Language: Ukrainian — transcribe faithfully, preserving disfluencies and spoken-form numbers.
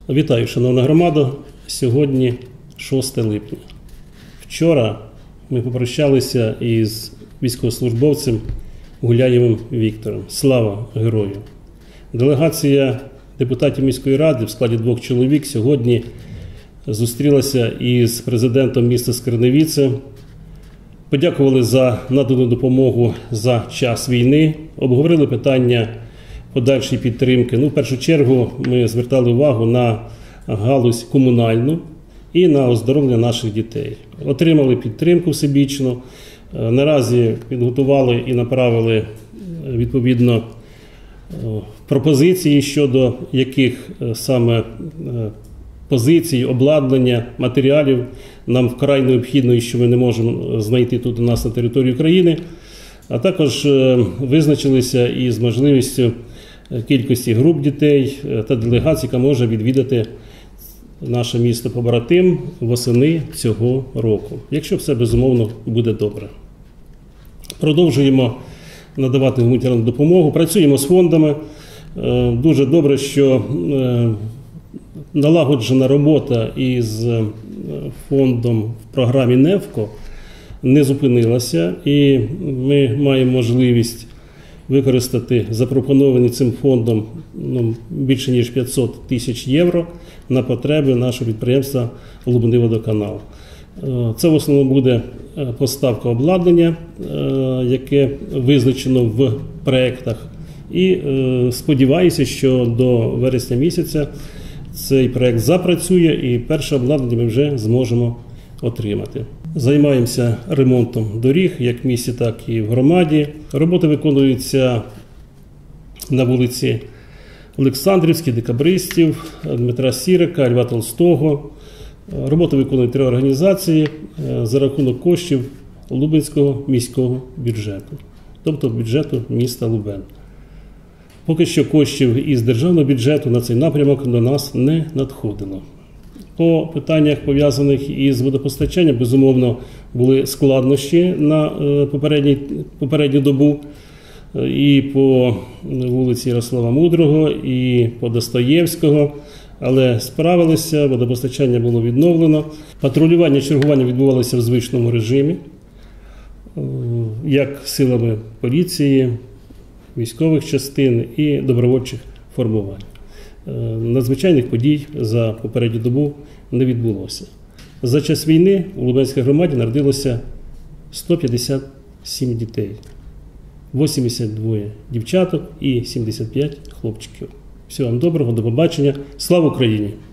Вітаю, шановна громада. Сьогодні шосте липня. Вчора ми попрощалися із військовослужбовцем Гуляєвим Віктором. Слава герою! Делегація депутатів міської ради в складі двох чоловік сьогодні зустрілася із президентом міста Скарневіце. Подякували за надану допомогу за час війни, обговорили питання подальшої підтримки. Ну, в першу чергу ми звертали увагу на галузь комунальну і на оздоровлення наших дітей. Отримали підтримку всебічну. Наразі підготували і направили відповідно пропозиції щодо яких саме позицій, обладнання, матеріалів нам вкрай необхідно і що ми не можемо знайти тут у нас на території України. А також визначилися із можливістю кількості груп дітей та делегацій, яка може відвідати наше місто побратим восени цього року, якщо все безумовно буде добре. Продовжуємо надавати гуманітарну допомогу, працюємо з фондами. Дуже добре, що налагоджена робота із фондом в програмі НЕФКО не зупинилася, і ми маємо можливість використати запропоновані цим фондом ну, більше ніж п'ятсот тисяч євро на потреби нашого підприємства «Лубни-Водоканал». Це в основному буде поставка обладнання, яке визначено в проєктах. І сподіваюся, що до вересня місяця цей проєкт запрацює і перше обладнання ми вже зможемо отримати. Займаємося ремонтом доріг, як в місті, так і в громаді. Роботи виконуються на вулиці Олександрівській, Декабристів, Дмитра Сірика, Льва Толстого. Роботи виконують три організації за рахунок коштів Лубенського міського бюджету, тобто бюджету міста Лубен. Поки що коштів із державного бюджету на цей напрямок до нас не надходило. По питаннях, пов'язаних із водопостачанням, безумовно, були складнощі на попередню добу. І по вулиці Ярослава Мудрого, і по Достоєвського. Але справилися, водопостачання було відновлено. Патрулювання, чергування відбувалося в звичному режимі, як силами поліції, військових частин і добровольчих формувань. Надзвичайних подій за попередню добу не відбулося. За час війни у Лубенській громаді народилося сто п'ятдесят сім дітей, вісімдесят два дівчаток і сімдесят п'ять хлопчиків. Всього вам доброго, до побачення. Слава Україні!